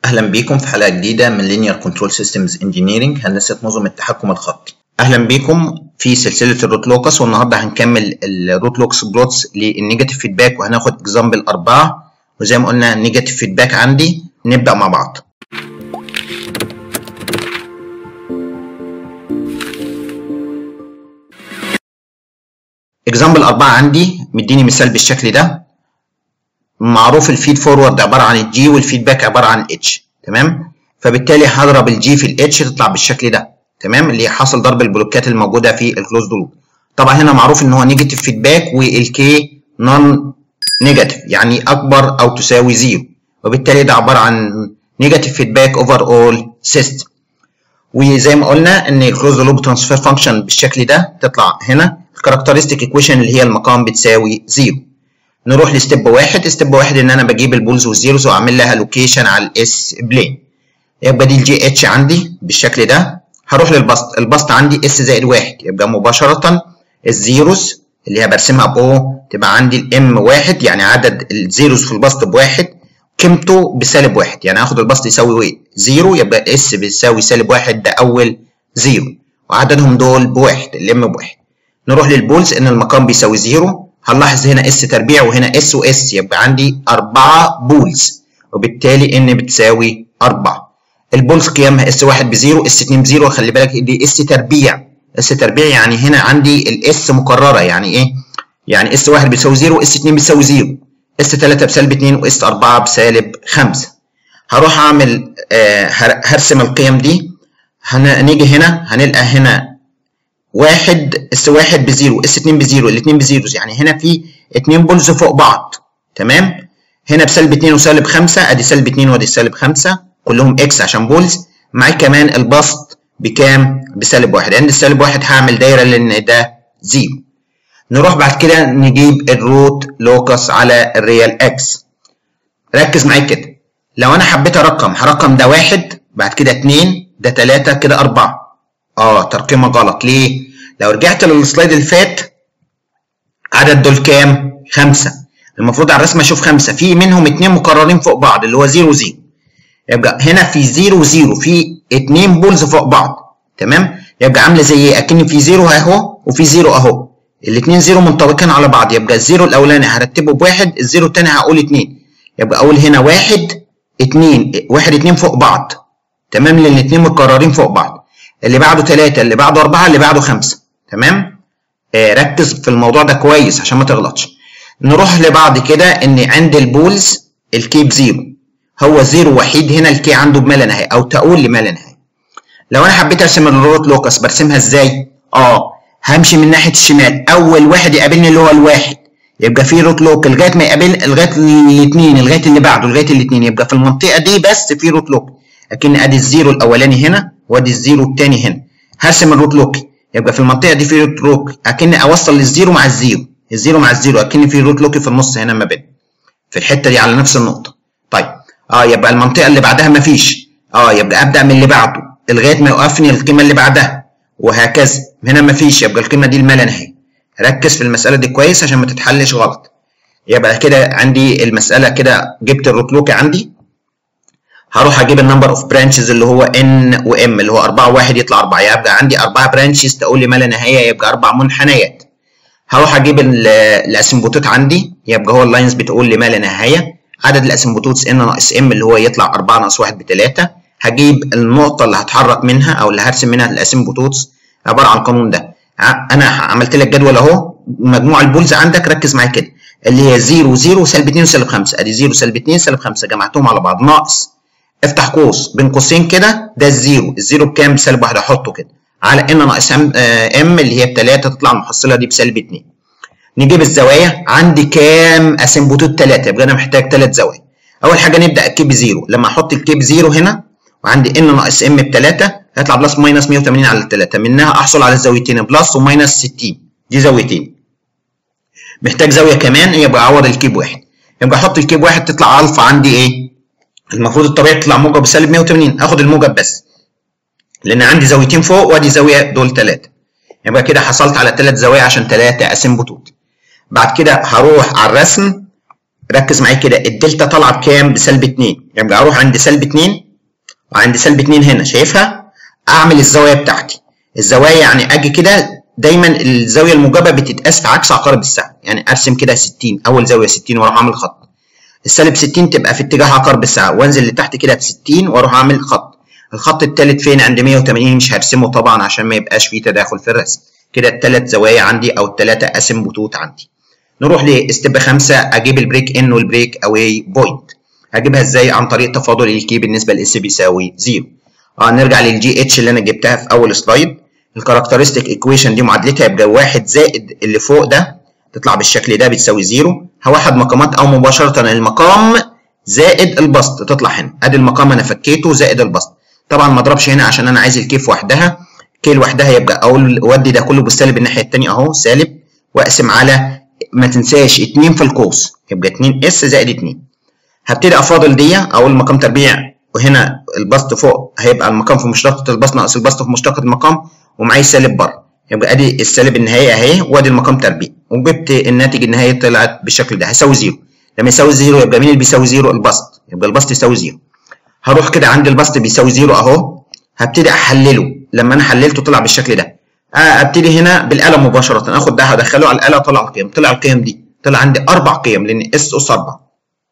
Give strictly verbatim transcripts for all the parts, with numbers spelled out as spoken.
أهلا بيكم في حلقة جديدة من Linear Control Systems Engineering هندسة نظم التحكم الخطي. أهلا بيكم في سلسلة الروت لوكس، والنهاردة هنكمل الروت لوكس بلوتس للنيجاتيف فيدباك وهناخد اكزامبل أربعة، وزي ما قلنا النيجاتيف فيدباك عندي. نبدأ مع بعض. اكزامبل أربعة عندي مديني مثال بالشكل ده. معروف الفيد فورورد عباره عن الجي والفيدباك عباره عن الاتش، تمام؟ فبالتالي هضرب الجي في الاتش تطلع بالشكل ده، تمام؟ اللي حاصل ضرب البلوكات الموجوده في الكلوزد لوب. طبعا هنا معروف ان هو نيجاتيف فيدباك والكي نون نيجاتيف، يعني اكبر او تساوي زيرو، وبالتالي ده عباره عن نيجاتيف فيدباك اوفر اول سيستم. وزي ما قلنا ان الكلوزد لوب ترانسفير فانكشن بالشكل ده تطلع هنا الكاركترستيك ايكويشن اللي هي المقام بتساوي زيرو. نروح لستيب واحد. ستيب واحد ان انا بجيب البولز والزيروز واعمل لها لوكيشن على الاس بلين. يبقى دي الجي اتش عندي بالشكل ده. هروح للبسط، البسط عندي اس زائد واحد، يبقى مباشرة الزيروز اللي هي برسمها باو تبقى عندي الام واحد، يعني عدد الزيروز في البسط بواحد، قيمته بسالب واحد، يعني هاخد البسط يساوي زيرو، يبقى اس بيساوي سالب واحد، ده اول زيرو، وعددهم دول بواحد، الام بواحد. نروح للبولز ان المقام بيساوي زيرو. هنلاحظ هنا اس تربيع وهنا اس واس، يبقى عندي أربعة بولز، وبالتالي ان بتساوي أربعة. البولز قيمها اس واحد بزيرو، اس اتنين بزيرو، خلي بالك دي اس تربيع، اس تربيع يعني هنا عندي الاس مكرره، يعني ايه؟ يعني اس واحد بيساوي زيرو، اس اتنين بيساوي زيرو، اس تلاتة بسالب اتنين، واس أربعة بسالب خمسة. هروح اعمل آه هرسم القيم دي. هنيجي هنا هنلقى هنا واحد اس واحد بزيرو، اس اتنين بزيرو، الاتنين بزيروز، يعني هنا في اتنين بولز فوق بعض، تمام؟ هنا بسالب اتنين وسالب خمسة، ادي سالب اتنين وادي سالب خمسة، كلهم اكس عشان بولز. معايا كمان البسط بكام؟ بسالب واحد. عند السالب واحد هعمل دايره لان ده زيرو. نروح بعد كده نجيب الروت لوكس على الريال اكس. ركز معايا كده، لو انا حبيت ارقم هرقم ده واحد، بعد كده اتنين، ده تلاتة، كده أربعة. اه ترقيمه غلط. ليه؟ لو رجعت للسلايد اللي فات عدد دول كام؟ خمسة. المفروض على الرسمه اشوف خمسة، في منهم اتنين مكررين فوق بعض اللي هو زيرو زيرو. يبقى هنا في زيرو زيرو، في اتنين بولز فوق بعض، تمام؟ يبقى عامله زي ايه؟ اكن في زيرو اهو وفي زيرو اهو، الاتنين زيرو منطبقين على بعض، يبقى الزيرو الاولاني هرتبه بواحد، الزيرو الثاني هقول اتنين، يبقى اقول هنا واحد اتنين، واحد اتنين فوق بعض، تمام؟ لان الاتنين متكررين فوق بعض. اللي بعده تلاتة، اللي بعده أربعة، اللي بعده خمسة، تمام؟ آه ركز في الموضوع ده كويس عشان ما تغلطش. نروح لبعض كده ان عند البولز الكي بزيرو، هو زيرو وحيد هنا، الكي عنده بما لا نهايه او تقول لما لا نهايه. لو انا حبيت ارسم الروت لوكس برسمها ازاي؟ اه همشي من ناحيه الشمال، اول واحد يقابلني اللي هو الواحد، يبقى في روت لوك لغايه ما يقابل لغايه الاثنين، لغايه اللي بعده لغايه الاثنين، يبقى في المنطقه دي بس في روت لوك. لكن ادي الزيرو الاولاني هنا وادي الزيرو الثاني هنا، هرسم الروت لوك، يبقى في المنطقه دي في روت لوك، اكني اوصل للزيرو مع الزيرو، الزيرو مع الزيرو، اكني في روت لوك في النص هنا ما بين، في الحته دي على نفس النقطه. طيب اه يبقى المنطقه اللي بعدها ما فيش، اه يبقى ابدا من اللي بعده لغايه ما يوقفني القيمه اللي بعدها، وهكذا. هنا ما فيش، يبقى القيمه دي الما لا نهايه. ركز في المساله دي كويس عشان ما تتحلش غلط. يبقى كده عندي المساله كده، جبت الروت لوك عندي. هروح اجيب النمبر اوف برانشز اللي هو ان وام، اللي هو أربعة وواحد يطلع أربعة، يبقى عندي أربعة برانشز تقول لي ما لا نهايه، يبقى أربع منحنيات. هروح اجيب الاسمبوتات عندي، يبقى هو اللاينز بتقول لي ما لا نهايه. عدد الاسمبوتوتس ان ناقص ام اللي هو يطلع أربعة ناقص واحد بتلاتة. هجيب النقطه اللي هتحرك منها او اللي هرسم منها الاسمبوتوتس عباره عن القانون ده. انا عملت لك جدول اهو، مجموع البولز عندك، ركز معايا كده، اللي هي زيرو زيرو سالب اتنين وسالب خمسة، ادي زيرو سالب اتنين سالب خمسة، جمعتهم على بعض، ناقص افتح قوس بين قوسين كده، ده الزيرو، الزيرو بكام؟ بسالب واحد، احطه كده على ان ناقص ام اللي هي بتلاتة، تطلع المحصله دي بسالب اتنين. نجيب الزوايا، عندي كام اسمبوتوت؟ تلاتة، يبقى انا محتاج تلات زوايا. اول حاجه نبدا الكي بزيرو، لما احط الكي بزيرو هنا وعندي ان ناقص ام بتلاتة، هيطلع بلس ماينس مية وتمانين على تلاتة، منها احصل على الزاويتين بلس وماينس ستين، دي زاويتين. محتاج زاويه كمان، يبقى اعوض الكي بواحد، يبقى احط الكي بواحد تطلع الفا عندي ايه؟ المفروض الطبيعي تطلع موجب بسالب مية وتمانين، اخد الموجب بس لان عندي زاويتين فوق وادي زاويه، دول تلاتة، يبقى كده حصلت على تلات زوايا عشان تلاتة اسمبوتوت. بعد كده هروح على الرسم، ركز معايا كده، الدلتا طالعه بكام؟ بسلب اتنين. يبقى اروح عند سلب اتنين وعند سلب اتنين هنا شايفها، اعمل الزاويه بتاعتي. الزوايا يعني اجي كده، دايما الزاويه الموجبه بتتقاس في عكس عقارب الساعه، يعني ارسم كده ستين، اول زاويه ستين واروح اعمل خط. السالب ستين تبقى في اتجاه عقارب الساعه، وانزل لتحت كده ب ستين واروح اعمل خط. الخط الثالث فين؟ عند مية وتمانين، مش هرسمه طبعا عشان ما يبقاش فيه تداخل في الرسم. كده الثلاث زوايا عندي او الثلاثه اسمبوتوت عندي. نروح لستيب خمسة، اجيب البريك ان والبريك اواي بوينت. هجيبها ازاي؟ عن طريق تفاضل الكي بالنسبه لاس بيساوي زيرو. اه نرجع للجي اتش اللي انا جبتها في اول سلايد. الكاركترستيك ايكويشن دي معادلتها يبقى واحد زائد اللي فوق ده تطلع بالشكل ده بتساوي زيرو. هوحد مقامات او مباشره المقام زائد البسط تطلع هنا. ادي المقام انا فكيته زائد البسط. طبعا ما اضربش هنا عشان انا عايز الكيف وحدها. كي لوحدها يبقى اقول اودي ده كله بالسالب الناحيه الثانيه اهو سالب، واقسم على ما تنساش اتنين في القوس، يبقى اتنين اس زائد اتنين. هبتدي افاضل دي، اقول مقام تربيع وهنا البسط فوق هيبقى المقام في مشتقة البسط ناقص البسط في مشتقة المقام، ومعايا سالب بره. يبقى ادي السالب النهائي اهي، وادي المقام تربيع، وجبت الناتج النهائي طلعت بالشكل ده هيساوي زيرو. لما يساوي زيرو يبقى مين اللي بيساوي زيرو؟ البسط، يبقى البسط يساوي زيرو. هروح كده عند البسط بيساوي زيرو اهو، هبتدي احلله. لما انا حللته طلع بالشكل ده. ابتدي هنا بالاله مباشره، اخد ده هدخله على الاله، طلع القيم. طلع القيم دي طلع عندي اربع قيم لان اس اس اربعه.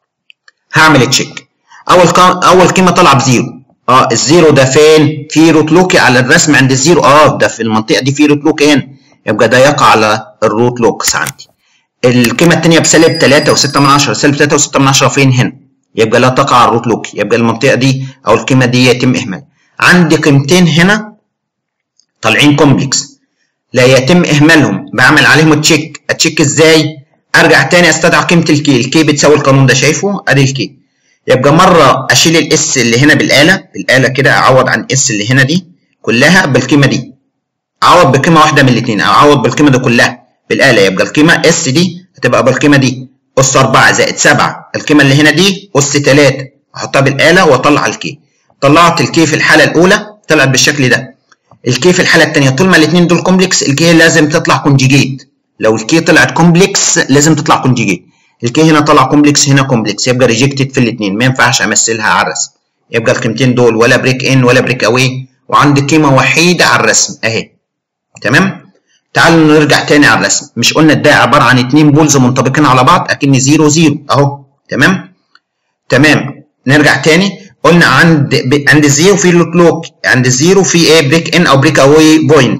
هعمل تشيك. اول اول قيمه طالعه بزيرو. اه الزيرو ده فين؟ في روت لوك على الرسم عند الزيرو. اه ده في المنطقه دي في روت لوك هنا، يبقى ده يقع على الروت لوكس عندي. القيمه الثانيه بسالب تلاتة وستة من عشرة، سالب تلاتة وستة من عشرة فين؟ هنا، يبقى لا تقع على الروت لوك، يبقى المنطقه دي او القيمه دي يتم اهمالها. عندي قيمتين هنا طالعين كومبلكس لا يتم اهمالهم، بعمل عليهم تشيك. اتشيك ازاي؟ ارجع تاني استدعى قيمه الكي. الكي بتساوي القانون ده شايفه؟ ادي الكي. يبقى مره اشيل الاس اللي هنا بالاله، بالاله كده اعوض عن اس اللي هنا دي كلها بالقيمه دي. اعوض بقيمه واحده من الاثنين، او اعوض بالقيمه دي كلها بالاله، يبقى القيمه اس دي هتبقى بالقيمه دي اس اربعة زائد سبعة. القيمه اللي هنا دي اس تلاتة، احطها بالاله واطلع الكي. طلعت الكي في الحاله الاولى طلعت بالشكل ده. الكي في الحاله الثانيه طول ما الاثنين دول كومبلكس الكي لازم تطلع كونجيجيت. لو الكي طلعت كومبلكس لازم تطلع كونجيجيت. الكي هنا طلع كومبلكس هنا كومبلكس، يبقى ريجكتد في الاثنين، ما ينفعش امثلها على الرسم. يبقى القيمتين دول ولا بريك ان ولا بريك اواي، وعندي قيمه وحيده على الرسم اهي. تمام؟ تعالوا نرجع تاني على الرسم. مش قلنا ده عباره عن اثنين بولز منطبقين على بعض اكن زيرو زيرو اهو. تمام؟ تمام. نرجع تاني قلنا عند ب... عند الزيرو في لوت لوك، عند الزيرو في ايه؟ بريك ان او بريك اواي بوينت.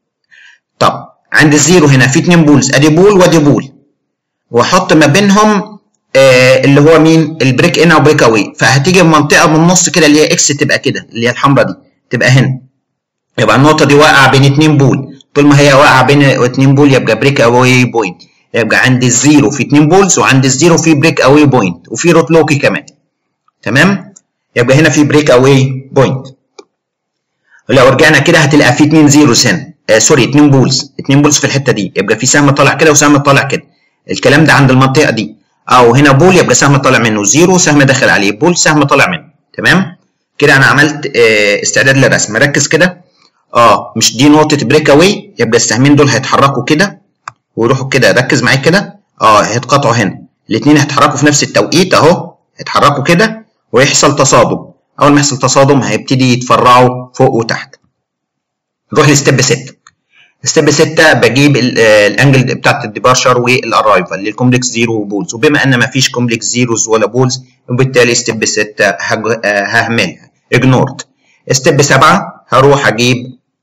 طب عند الزيرو هنا في اثنين بولز، ادي بول وادي بول، واحط ما بينهم آه اللي هو مين؟ البريك ان او بريك اواي. فهتيجي منطقه من النص كده اللي هي اكس تبقى كده، اللي هي الحمراء دي تبقى هنا. يبقى النقطه دي واقعه بين اثنين بول، طول ما هي واقعه بين اثنين بول يبقى بريك اواي بوينت. يبقى عند الزيرو في اثنين بولز، وعند الزيرو في بريك اواي بوينت، وفي روت لوكي كمان. تمام؟ يبقى هنا في بريك اواي بوينت. ولو رجعنا كده هتلاقي في اثنين زيروز هنا، آه سوري اثنين بولز، اثنين بولز في الحته دي، يبقى في سهم طالع كده وسهم طالع كده. الكلام ده عند المنطقه دي. او هنا بول يبقى سهم طالع منه، زيرو سهم داخل عليه، بول سهم طالع منه. تمام؟ كده انا عملت آه استعداد للرسم. ركز كده. اه مش دي نقطه بريك اواي، يبقى السهمين دول هيتحركوا كده ويروحوا كده. ركز معايا كده. اه هيتقاطعوا هنا، الاثنين هيتحركوا في نفس التوقيت اهو، هيتحركوا كده ويحصل تصادم. اول ما يحصل تصادم هيبتدي يتفرعوا فوق وتحت. نروح لستيب ستة. ستيب ستة بجيب الانجل بتاعت الديبارشر والارايفل للكومبلكس زيرو بولز، وبما ان ما فيش كومبلكس زيروز ولا بولز وبالتالي ستيب ستة ههملها اجنورد. ستيب سبعة هروح اجيب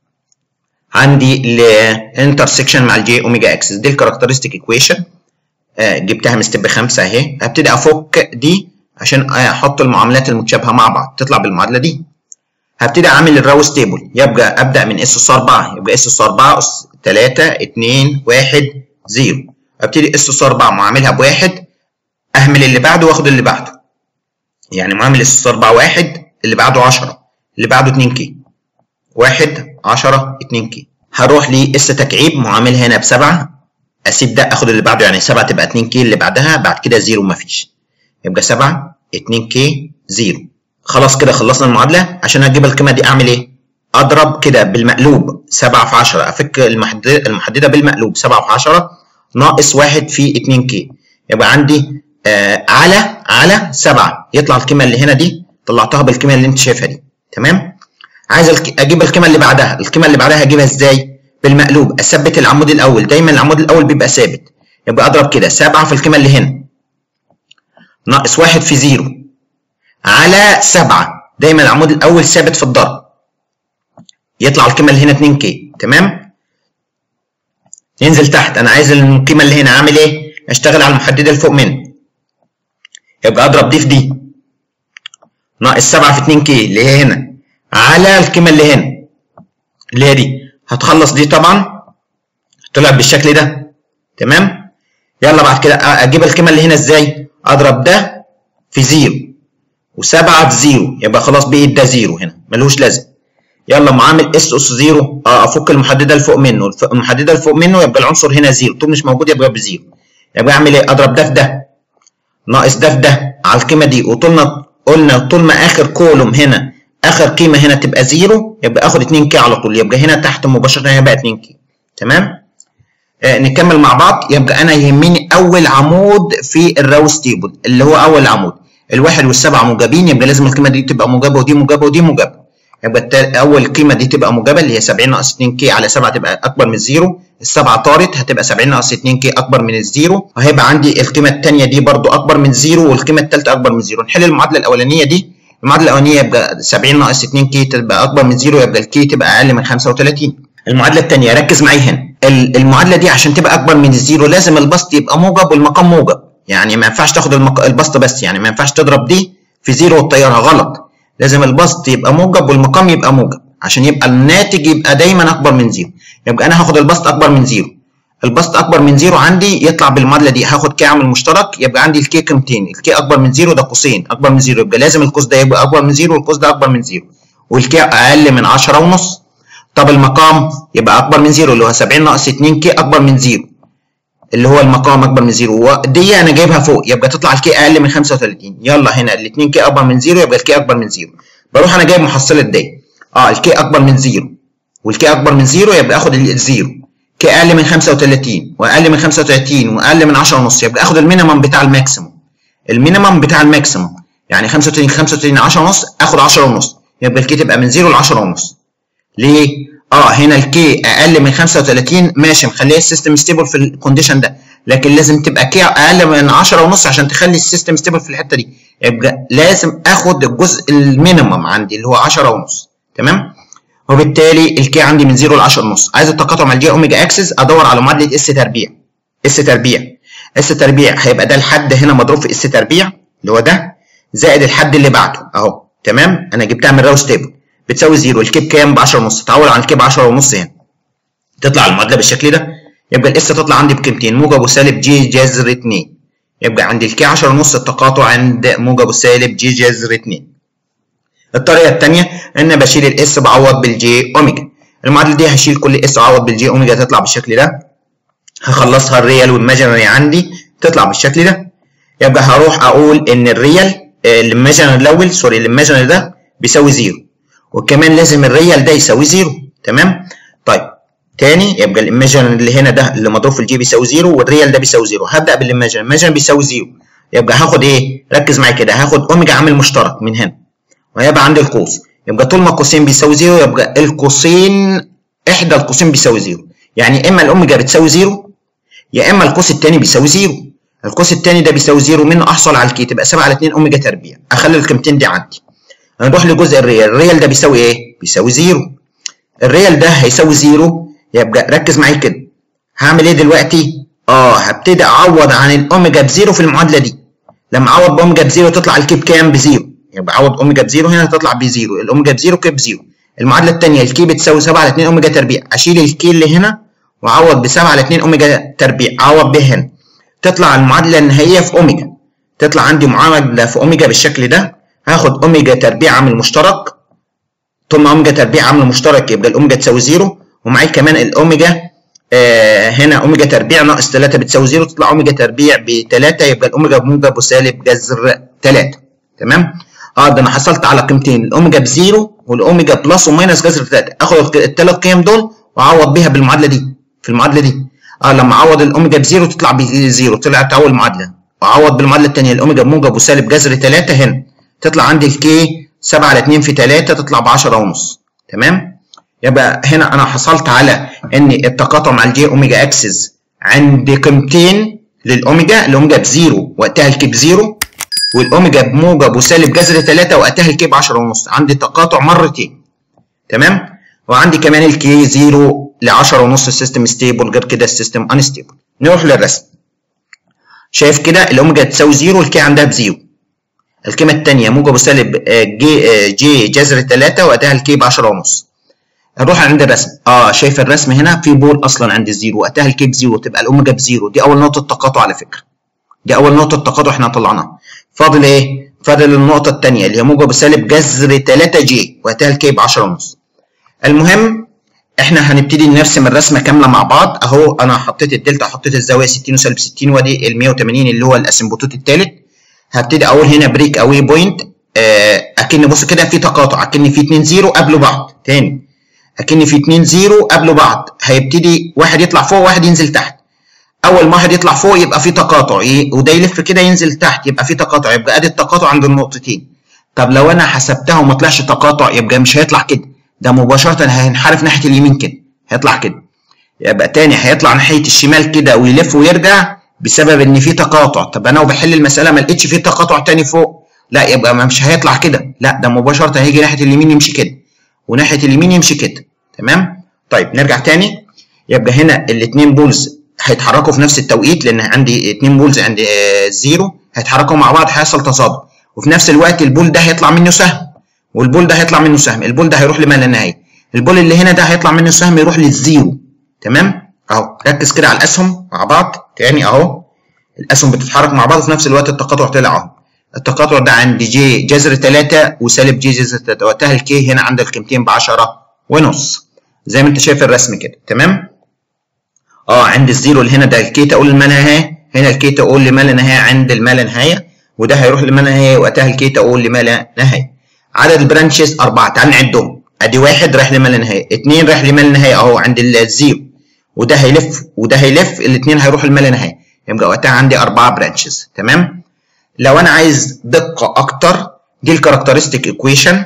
عندي الانترسكشن مع الجي اوميجا اكسس. دي الكاركترستيك ايكويشن جبتها من ستيب خمسة اهي. هبتدي افك دي عشان احط المعاملات المتشابهه مع بعض تطلع بالمعادله دي. هبتدي اعمل الراوس تيبل، يبقى ابدا من اس اس اربعة، يبقى اس اس اربعة اس تلاتة اتنين واحد زيرو. ابتدي اس اس اربعة معاملها بواحد، اهمل اللي بعده واخد اللي بعده. يعني معامل اس اس اربعة واحد، اللي بعده عشرة، اللي بعده اتنين كي. واحد عشرة اتنين كي. هروح لاس تكعيب معاملها هنا بسبعة، اسيب ده اخد اللي بعده، يعني سبعة تبقى اتنين كي اللي بعدها، بعد كده زيرو مفيش. يبقى سبعة اتنين كي زيرو. خلاص كده خلصنا المعادله. عشان اجيب القيمه دي اعمل ايه؟ اضرب كده بالمقلوب سبعة في عشرة، افك المحدده المحدده بالمقلوب سبعة في عشرة ناقص واحد في اتنين كي. يبقى عندي آه على على سبعة، يطلع القيمه اللي هنا دي طلعتها بالقيمه اللي انت شايفها دي. تمام. عايز اجيب القيمه اللي بعدها، القيمه اللي بعدها هجيبها ازاي؟ بالمقلوب، اثبت العمود الاول، دايما العمود الاول بيبقى ثابت، يبقى اضرب كده سبعة في القيمه اللي هنا ناقص واحد في زيرو على سبعة، دايما العمود الاول ثابت في الضرب، يطلع القيمه اللي هنا اتنين كي. تمام. ينزل تحت، انا عايز القيمه اللي هنا اعمل ايه؟ اشتغل على المحدده اللي فوق منه، يبقى اضرب دي في دي ناقص سبعة في اتنين كي اللي هي هنا على القيمه اللي هنا اللي هي دي، هتخلص دي طبعا طلع بالشكل ده. تمام. يلا بعد كده اجيب القيمه اللي هنا ازاي؟ اضرب ده في زيرو وسبعة في زيرو، يبقى خلاص بقيت ده زيرو هنا ملوش لازمه. يلا معامل اس اس زيرو، اه افك المحدده اللي فوق منه، المحدده اللي فوق منه يبقى العنصر هنا زيرو، طول مش موجود يبقى بزيرو، يبقى اعمل ايه؟ اضرب ده في ده ناقص ده في ده على القيمه دي، وطولنا قلنا طول ما اخر كولوم هنا اخر قيمه هنا تبقى زيرو يبقى اخد اتنين كي على طول، يبقى هنا تحت مباشره هيبقى اتنين كي. تمام. آه نكمل مع بعض. يبقى انا يهمني اول عمود في الراوس تيبل اللي هو اول عمود، الواحد والسبعه موجبين، يبقى لازم القيمه دي تبقى موجبه ودي موجبه ودي موجبه، يبقى اول قيمه دي تبقى موجبه اللي هي سبعين ناقص اتنين كي على سبعة تبقى اكبر من الزيرو، السبعه طارت هتبقى سبعين ناقص اتنين كي اكبر من الزيرو، وهيبقى عندي القيمه الثانيه دي برضو اكبر من الزيرو والقيمه الثالثه اكبر من الزيرو. نحل المعادله الاولانيه دي، المعادله الاولانيه يبقى سبعين ناقص اتنين كي تبقى اكبر من زيرو، يبقى الكي تبقى اقل من خمسة وتلاتين. المعادله الثانيه ركز معايا هنا، المعادله دي عشان تبقى اكبر من الزيرو لازم البسط يبقى موجب والمقام موجب، يعني ما ينفعش تاخد المق... البسط بس، يعني ما ينفعش تضرب دي في زيرو وتطيرها غلط، لازم البسط يبقى موجب والمقام يبقى موجب عشان يبقى الناتج يبقى دايما اكبر من زيرو. يبقى انا هاخد البسط اكبر من زيرو، البسط اكبر من زيرو عندي يطلع بالمعادله دي، هاخد كي عامل مشترك، يبقى عندي الكي قيمتين، الكي اكبر من زيرو ده قوسين اكبر من زيرو، يبقى لازم القوس ده يبقى اكبر من زيرو والقوس ده اكبر من زيرو، والكي اقل من عشرة ونص. طب المقام يبقى اكبر من زيرو اللي هو سبعين ناقص اتنين كي اكبر من زيرو اللي هو المقام اكبر من زيرو، ودي انا جايبها فوق يبقى تطلع الكي اقل من خمسة وتلاتين. يلا هنا ال اتنين كي اكبر من زيرو يبقى الكي اكبر من زيرو، بروح انا جايب محصله دي، اه الكي اكبر من زيرو والكي اكبر من زيرو يبقى اخد الزيرو، كي اقل من خمسة وتلاتين واقل من خمسة وتلاتين واقل من عشرة ونص يبقى اخد المينيمم بتاع الماكسيموم، المينيمم بتاع الماكسيموم يعني خمسة وتلاتين خمسة وتلاتين عشرة ونص اخد عشرة ونص، يبقى الكي تبقى من زيرو ل عشرة ونص. ليه؟ اه هنا الكي اقل من خمسة وتلاتين ماشي مخليه السيستم ستيبل في الكونديشن ده، لكن لازم تبقى كي اقل من عشرة ونص عشان تخلي السيستم ستيبل في الحته دي، يبقى لازم اخد الجزء المينيمم عندي اللي هو عشرة ونص. تمام. وبالتالي الكي عندي من زيرو ل عشرة ونص. عايز التقاطع مع الجي اوميجا اكسس ادور على معادله اس تربيع، اس تربيع اس تربيع هيبقى ده الحد هنا مضروب في اس تربيع اللي هو ده زائد الحد اللي بعده اهو. تمام. انا جبتها من راوس تيبل بتساوي زيرو، الكي بكام؟ ب عشرة ونص، تعوض عن الكي ب عشرة ونص هنا تطلع المعادله بالشكل ده، يبقى الاس تطلع عندي بقيمتين موجب وسالب جي جذر اتنين، يبقى عندي الكي عشرة ونص التقاطع عند موجب وسالب جي جذر اتنين. الطريقه الثانيه ان بشيل الاس بعوض بالجي اوميجا، المعادله دي هشيل كل اس واعوض بالجي اوميجا تطلع بالشكل ده، هخلصها الريال والايماجينري عندي تطلع بالشكل ده، يبقى هروح اقول ان الريال الايماجينري الاول سوري الايماجينري ده بيساوي زيرو، وكمان لازم الريال ده يساوي زيرو. تمام. طيب تاني يبقى الايماجينري اللي هنا ده اللي مضروب في الجي بيساوي زيرو والريال ده بيساوي زيرو، هبدا بالايماجينري، الايماجينري بيساوي زيرو يبقى هاخد ايه؟ ركز معايا كده، هاخد اوميجا عامل مشترك من هنا وهيبقى عندي القوس، يبقى طول ما القوسين بيساوي زيرو يبقى القوسين احدى القوسين بيساوي زيرو، يعني اما الاوميجا بتساوي زيرو يا اما القوس الثاني بيساوي زيرو، القوس الثاني ده بيساوي زيرو منه احصل على الكي تبقى سبعة على اتنين اوميجا تربيع، اخلي القيمتين دي عندي. هنروح لجزء الريال، الريال ده بيساوي ايه؟ بيساوي زيرو، الريال ده هيساوي زيرو، يبقى ركز معايا كده هعمل ايه دلوقتي؟ اه هبتدي اعوض عن الاوميجا بزيرو في المعادله دي، لما اعوض باوميجا بزيرو تطلع الكي بكام؟ بزيرو، يبقى اعوض اوميجا بزيرو هنا هتطلع بزيرو، الاوميجا بزيرو كي بزيرو. المعادله الثانيه الكي بتساوي سبعة على اتنين اوميجا تربيع، اشيل الكي اللي هنا واعوض ب سبعة على اتنين اوميجا تربيع، اعوض به هنا تطلع المعادله النهائيه في اوميجا، تطلع عندي معادله في اوميجا بالشكل ده، هاخد اوميجا تربيع عامل مشترك، طول ما اوميجا تربيع عامل مشترك يبقى الاوميجا تساوي زيرو، ومعايا كمان الاوميجا آه هنا اوميجا تربيع ناقص تلاتة بتساوي زيرو، تطلع اوميجا تربيع ب تلاتة، يبقى الاوميجا بموجب وسالب جذر تلاتة. تمام؟ اه ده انا حصلت على قيمتين، الاوميجا بزيرو والاوميجا بلس وماينس جذر تلاتة، اخد الثلاث قيم دول واعوض بيها بالمعادله دي في المعادله دي. اه لما اعوض الاوميجا بزيرو تطلع بزيرو، طلعت اول معادله واعوض بالمعادله الثانيه الاوميجا بموجب وسالب جذر ثلاثة هنا تطلع عندي الكي سبعة على اتنين في ثلاثة تطلع ب عشرة ونص. تمام؟ يبقى هنا انا حصلت على ان التقاطع مع الجي اوميجا اكسس عند قيمتين للاوميجا، الاوميجا بزيرو وقتها الكي بزيرو، والاوميجا بموجب وسالب جذر ثلاثة وقتها الكي ب عشرة ونص، عندي تقاطع مرتين. تمام؟ وعندي كمان الكي زيرو ل عشرة ونص السيستم ستيبل، غير كده السيستم انستيبل. نروح للرسم. شايف كده الاوميجا تساوي زيرو، الكي عندها بزيرو. القيمه الثانيه موجب وسالب جي جي جذر ثلاثة وقتها الكي ب عشرة ونص. نروح عند الرسم. اه شايف الرسم هنا في بول اصلا عند الزيرو وقتها الكي بزيرو، تبقى الاوميجا بزيرو. دي اول نقطه تقاطع على فكره. دي اول نقطه تقاطع احنا طلعناها. فاضل ايه؟ فاضل النقطه الثانيه اللي هي موجب وسالب جذر ثلاثة جي وقتها الكي ب عشرة ونص. المهم احنا هنبتدي نرسم الرسمه كامله مع بعض. اهو انا حطيت الدلتا، حطيت الزاويه ستين وسالب ستين، وادي ال مية وتمانين اللي هو الاسمبوتوت الثالث. هبتدي اقول هنا بريك اواي بوينت. آه اكن بص كده في تقاطع، اكن في اتنين زيرو قبل بعض. تاني اكن في اتنين زيرو قبل بعض، هيبتدي واحد يطلع فوق وواحد ينزل تحت. اول ما واحد يطلع فوق يبقى في تقاطع، وده يلف كده ينزل تحت يبقى في تقاطع، يبقى ادي التقاطع عند النقطتين. طب لو انا حسبتها وما طلعش تقاطع يبقى مش هيطلع كده، ده مباشره هينحرف ناحيه اليمين كده، هيطلع كده. يبقى تاني هيطلع ناحيه الشمال كده ويلف ويرجع بسبب ان في تقاطع. طب انا وبحل المساله ما لقيتش في تقاطع تاني فوق، لا يبقى مش هيطلع كده، لا ده مباشره هيجي ناحيه اليمين يمشي كده، وناحيه اليمين يمشي كده. تمام؟ طيب نرجع تاني. يبقى هنا الاثنين بولز هيتحركوا في نفس التوقيت، لان عندي اثنين بولز عند آه زيرو هيتحركوا مع بعض، هيحصل تصادم. وفي نفس الوقت البول ده هيطلع منه سهم، والبول ده هيطلع منه سهم، البول ده هيروح لما لا نهايه، البول اللي هنا ده هيطلع منه سهم يروح للزيرو. تمام؟ اهو ركز كده على الاسهم مع بعض تاني. اهو الاسهم بتتحرك مع بعض وفي نفس الوقت التقاطع طلع اهو. التقاطع ده عند جي جذر ثلاثة وسالب جي جذر ثلاثة، وقتها الكي هنا عند القيمتين ب عشرة ونص زي ما انت شايف الرسم كده. تمام؟ اه عند الزيرو اللي هنا ده الكي تقول لما لا نهايه، هنا الكي تقول لما لا نهايه عند الما لا نهايه، وده هيروح لما لا نهايه وقتها الكي تقول لما لا نهايه. عدد البرانشز أربعة، تعال نعدهم. ادي واحد رايح لما لا نهايه، اثنين رايح لما لا نهايه اهو عند الزيرو، وده هيلف وده هيلف، الاثنين هيروحوا لما لا نهايه، يبقى وقتها عندي أربعة برانشز. تمام؟ لو انا عايز دقه اكتر، دي الكاركترستيك ايكويشن،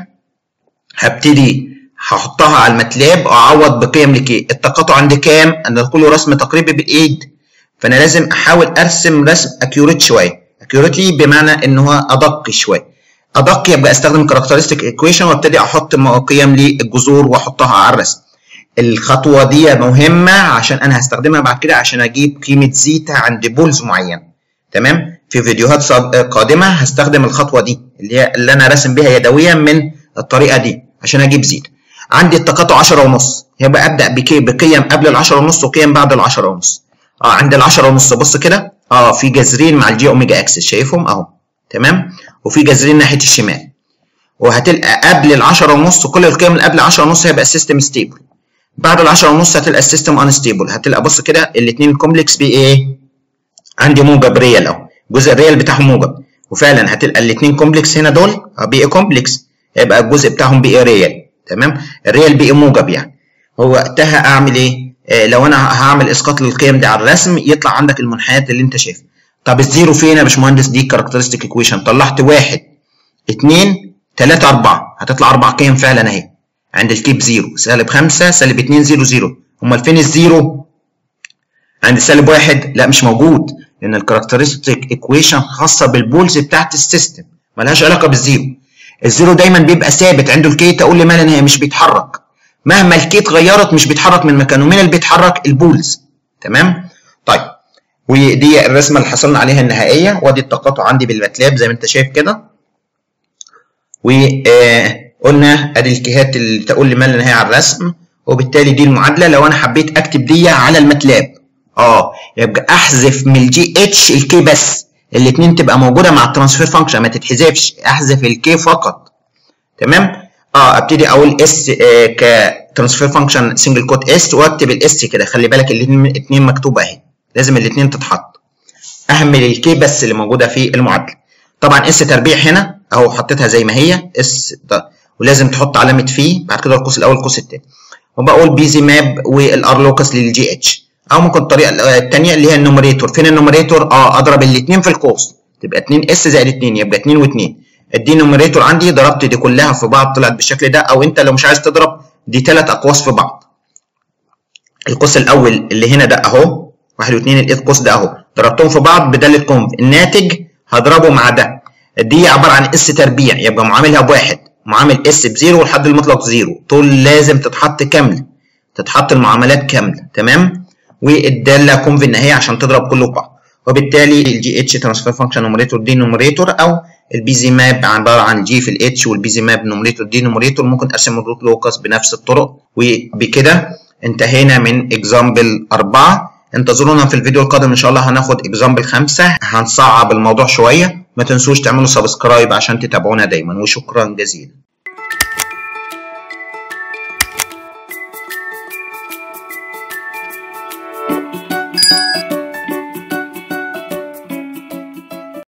هبتدي هحطها على الماتلاب واعوض بقيم لكي. التقاطع عند كام؟ انا كله رسم تقريبي بالايد، فانا لازم احاول ارسم رسم اكيوريت شويه. اكيوريتلي بمعنى ان هو ادق شويه. ادق يبقى استخدم كاركترستيك ايكويشن وابتدي احط قيم للجذور واحطها على الرسم. الخطوه دي مهمه عشان انا هستخدمها بعد كده عشان اجيب قيمه زيتا عند بولز معين. تمام؟ في فيديوهات قادمه هستخدم الخطوه دي اللي هي اللي انا راسم بيها يدويا من الطريقه دي عشان اجيب زيتا. عندي التقاطع عشرة ونص، يبقى ابدا بكي بقيم قبل ال عشرة ونص وقيم بعد ال عشرة ونص. اه عند ال عشرة ونص بص كده، اه في جذرين مع الجي اوميجا اكسس، شايفهم اهو. تمام؟ وفي جذرين ناحيه الشمال. وهتلقى قبل ال عشرة ونص كل القيم اللي قبل عشرة ونص هيبقى السيستم ستيبل. بعد ال عشرة ونص هتلقى السيستم انستيبل. هتلقى بص كده الاثنين كومبلكس بايه؟ عندي موجب ريال اهو، الجزء الريال بتاعهم موجب، وفعلا هتلقى الاثنين كومبلكس هنا دول بي اي كومبلكس، هيبقى الجزء بتاعهم بي اي ريال. تمام؟ الريال بي اي موجب يعني. هو وقتها اعمل ايه؟ آه لو انا هعمل اسقاط للقيم دي على الرسم يطلع عندك المنحنيات اللي انت شايفها. طب الزيرو فين يا باشمهندس؟ دي كاركترستيك ايكويشن، طلعت واحد اثنين ثلاثة أربعة، هتطلع أربع قيم فعلا اهي. عند الكيب زيرو، سالب خمسة، سالب اتنين، زيرو زيرو. امال فين الزيرو؟ عند سالب واحد، لا مش موجود، لأن الكاركترستيك ايكويشن خاصة بالبولز بتاعت السيستم، مالهاش علاقة بالزيرو. الزيرو دايما بيبقى ثابت عنده الكي تقول لي ما لا نهايه، مش بيتحرك. مهما الكي اتغيرت مش بيتحرك من مكانه. مين اللي بيتحرك؟ البولز. تمام؟ طيب ودي الرسمه اللي حصلنا عليها النهائيه، وادي التقاطع عندي بالماتلاب زي ما انت شايف كده. وقلنا ادي الكيهات اللي تقول لي ما لا نهايه على الرسم، وبالتالي دي المعادله. لو انا حبيت اكتب دي على الماتلاب اه يبقى احذف من الجي اتش الكي بس، الاثنين تبقى موجوده مع الترانسفير فانكشن ما تتحذفش، احذف الكي فقط. تمام؟ اه ابتدي اقول اس آه كترانسفير فانكشن سنجل كوت اس، واكتب الاس كده. خلي بالك الاثنين مكتوبه اهي، لازم الاثنين تتحط. اهمل الكي بس اللي موجوده في المعادله. طبعا اس تربيع هنا اهو حطيتها زي ما هي اس ده، ولازم تحط علامه في بعد كده القوس الاول القوس الثاني. وبقول بي زي ماب والار لوكس للجي اتش. او ممكن الطريقه الثانيه اللي هي النوميريتور. فين النوميريتور؟ اه اضرب الاثنين في القوس تبقى اتنين اس زائد اتنين يبقى اتنين و2. ادي النوميريتور عندي ضربت دي كلها في بعض طلعت بالشكل ده، او انت لو مش عايز تضرب دي ثلاث اقواس في بعض. القوس الاول اللي هنا ده اهو واحد واثنين، الايه القوس ده اهو ضربتهم في بعض بداله كونف، الناتج هضربه مع ده. دي عباره عن اس تربيع يبقى معاملها بواحد، معامل اس بزيرو والحد المطلق زيرو، طول لازم تتحط كامله، تتحط المعاملات كامله تمام، والداله كونف النهائيه عشان تضرب كله في بعض. وبالتالي الجي اتش ترانسفير فانكشن نوميريتور دي نوميريتور، او البي زي ماب عباره عن جي في الاتش والبي زي ماب نوميريتور دي نوميريتور. ممكن ارسم الروت لوكس بنفس الطرق. وبكده انتهينا من اكزامبل أربعة. انتظرونا في الفيديو القادم ان شاء الله هناخد اكزامبل خمسة، هنصعب الموضوع شويه. ما تنسوش تعملوا سبسكرايب عشان تتابعونا دايما، وشكرا جزيلا.